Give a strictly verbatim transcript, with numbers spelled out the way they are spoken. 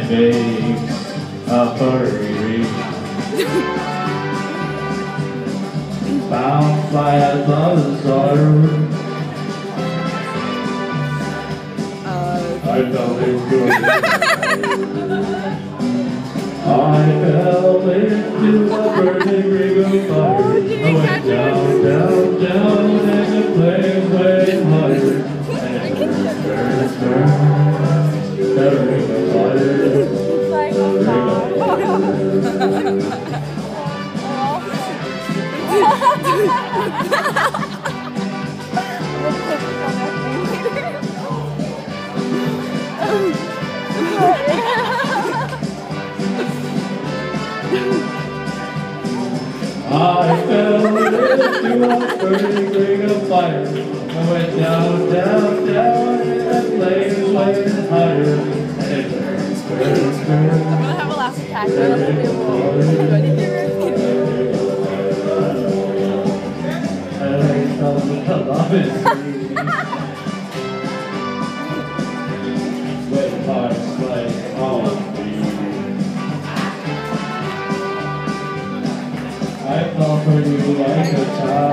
makes a furry. Bound by a love's sorrow, I fell into it. I fell into a burning ring of fire. I went down, down, down, and the flames went higher. And it burns, burns, burns. The ring of fire. The ring of fire. I fell into a burning ring of fire. I went down, down, down, and the flames went higher. And it burns, burns, burns. I'm gonna have a last attack. I don't think it will do anything. I fell into love it. Wet hearts like all of me. I fell for you like a child.